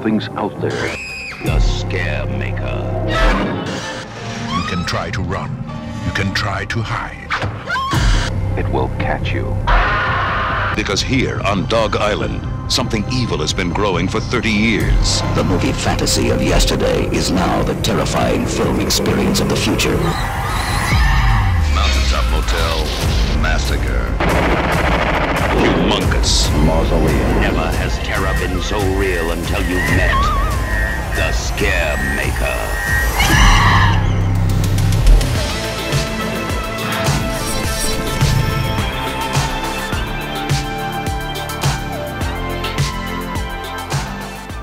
Something's out there. The Scare Maker. You can try to run. You can try to hide. It will catch you. Because here on Dog Island, something evil has been growing for 30 years. The movie fantasy of yesterday is now the terrifying film experience of the future. Mountaintop Motel Massacre. Humongous. Mausoleum. Never has terror been so real until you've